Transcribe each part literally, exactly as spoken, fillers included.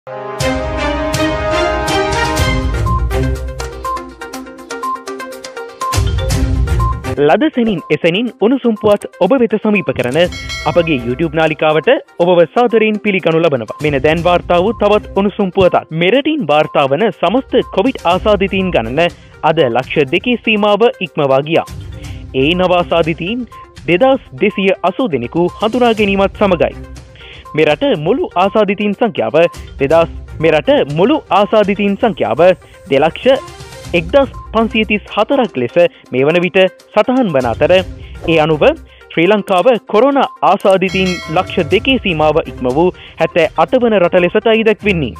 ලදසනින් එසනින් උණුසුම් පුවත් ඔබ වෙත සමීප කරන අපගේ YouTube නාලිකාවට ඔබව සාදරයෙන් පිළිගනු ලබනවා. මෙන්න දැන් වාර්තා වූ තවත් උණුසුම් පුවතක්. මෙරටින් වාර්තා වන සමස්ත කොවිඩ් ආසාදිතයින් ගණන අද ලක්ෂ දෙකේ සීමාව ඉක්මවා ගියා. ඒ නව ආසාදිතයින් දෙදාස් දෙසිය අසූ දෙනෙකු හඳුනා ගැනීමත් සමගයි. මෙරට මුළු ආසාදිතයින් සංඛ්‍යාව දෙදාස් මෙරට මුළු ආසාදිතයින් සංඛ්‍යාව දෙලක්ෂ එක්දස් පන්සිය තිස් හතරක් ලෙස මේ වන විට සටහන් වන අතර ඒ අනුව ශ්‍රී ලංකාව කොරෝනා ආසාදිතයින් ලක්ෂ දෙකේ සීමාව ඉක්ම වූ හැත්තෑ අට වන රට ලෙසටයි දැක්වෙන්නේ.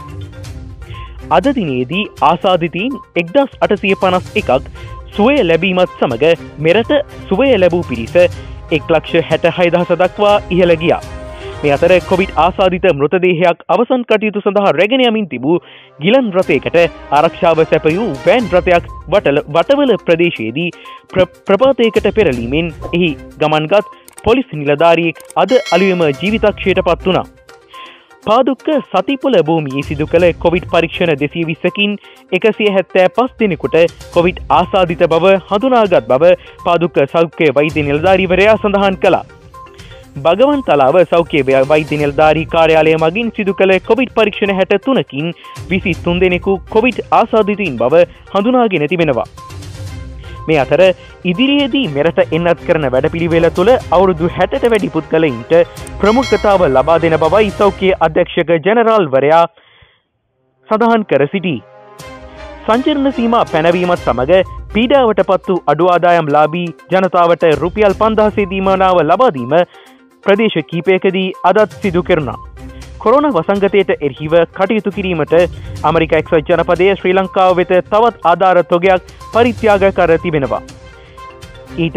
අද දිනේදී ආසාදිතයින් එක්දස් අටසිය පනස් එකක් සුවය ලැබීමත් සමග මෙරට සුවය ලැබූ පිරිස එක් ලක්ෂ හැට හය දහස දක්වා ඉහළ ගියා. මේ අතර කොවිඩ් ආසාදිත මෘතදේහයක් අවසන් කටයුතු සඳහා රැගෙන යමින් තිබූ ගිලන් රථයකට ආරක්ෂාව සැපයූ වෑන් රථයක් වටල වටවල ප්‍රදේශයේදී ප්‍ර, ප්‍රපාතයකට පෙරලීමෙන් එහි ගමන්ගත් පොලිස් නිලධාරියෙක් අද අලුයම ජීවිතක්ෂයට පත් වුණා. පාදුක්ක සතිපොළ භූමියේ සිදු කළ කොවිඩ් පරීක්ෂණ දෙසිය විස්සකින් එකසිය හැත්තෑ පස් දෙනෙකුට කොවිඩ් ආසාදිත බව හඳුනාගත් බව පාදුක්ක සෞඛ්‍ය වෛද්‍ය නිලධාරීවරයා සඳහන් කළා. භගවන් තලාව සෞඛ්‍ය වෛද්‍ය නිලධාරී කාර්යාලය මගින් සිදු කළ කොවිඩ් පරීක්ෂණ හැට තුනකින් විසි තුන් දෙනෙකු කොවිඩ් ආසාදිතයින් බව හඳුනාගෙන තිබෙනවා. මේ අතර ඉදිරියේදී මෙරට එන්නත් කරන වැඩපිළිවෙල තුළ අවුරුදු හැටට වැඩි පුද්ගලයින්ට ප්‍රමුඛතාව ලබා දෙන බවයි සෞඛ්‍ය අධ්‍යක්ෂක ජෙනරාල්වරයා සඳහන් කර සිටී. සංචරණ සීමා පැනවීමත් සමග පීඩාවට පත් වූ අඩු ආදායම් ලාභී ජනතාවට රුපියල් පන්දාසේ දීමනාව ලබා දීම ප්‍රදේශ කීපයකදී අදත් සිදු කෙරුණා. කොරෝනා වසංගතයට එරෙහිව කටයුතු කිරීමට ඇමරිකා එක්සත් ජනපදයේ ශ්‍රී ලංකාව වෙත තවත් ආධාර තොගයක් පරිත්‍යාග කර තිබෙනවා. ඊට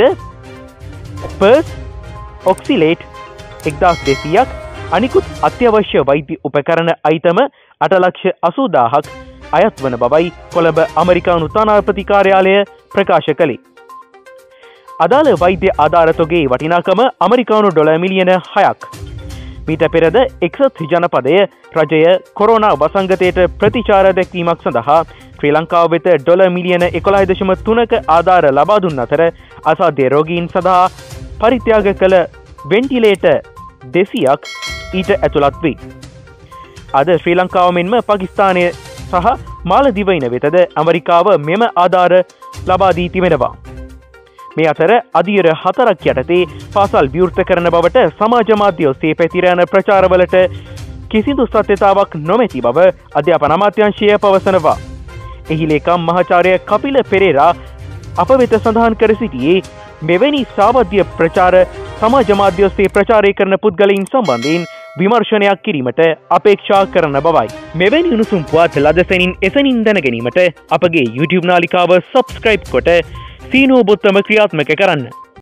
පර්ස් ඔක්සිලේට් එක්දස් දෙසීයක් අනිකුත් අත්‍යවශ්‍ය වෛද්‍ය උපකරණ අයිතම අට ලක්ෂ අසූ දාහක් අයත් වන බවයි කොළඹ ඇමරිකානු තානාපති කාර්යාලය ප්‍රකාශ කළේ. අදාළ වෛද්‍ය ආධාරතොගේ වටිනාකම ඇමරිකානු ඩොලර් මිලියන හයක්. මීට පෙරද එක්සත් ජනපදය රජය කොරෝනා වසංගතයට ප්‍රතිචාර දැක්වීමක් සඳහා ශ්‍රී ලංකාව වෙත ඩොලර් මිලියන එකොළහ දශම තුනක ආධාර ලබා දුන් අතර අසාධ්‍ය රෝගීන් සඳහා පරිත්‍යාග කළ වෙන්ටිලේටර් දෙසීයක් ඊට ඇතුළත් වේ. අද ශ්‍රී ලංකාව මෙන්ම පාකිස්තානය සහ මාලදිවයින වෙතද ඇමරිකාව මෙම ආධාර ලබා දී තිබෙනවා. මේ අතර අදියර හතරක් යටතේ පාසල් විවෘත කරන බවට සමාජ මාධ්‍ය ඔස්සේ පැතිරෙන ප්‍රචාරවලට කිසිදු සත්‍යතාවක් නොමැති බව අධ්‍යාපන අමාත්‍යාංශය පවසනවා. එහි ලේකම් මහාචාර්ය කපිල පෙරේරා අප වෙත සඳහන් කර සිටියේ මෙවැනි සාවද්‍ය ප්‍රචාර සමාජ මාධ්‍ය ඔස්සේ ප්‍රචාරය කරන පුද්ගලයින් සම්බන්ධයෙන් විමර්ශනයක් කිරීමට අපේක්ෂා කරන බවයි. මෙවැනි උණුසුම් පුවත් ලදසනින් එසනින් දැන ගැනීමට අපගේ YouTube නාලිකාව සබ්ස්ක්‍රයිබ් කොට සීනෝ බොත්තම ක්‍රියාත්මක කරන්න.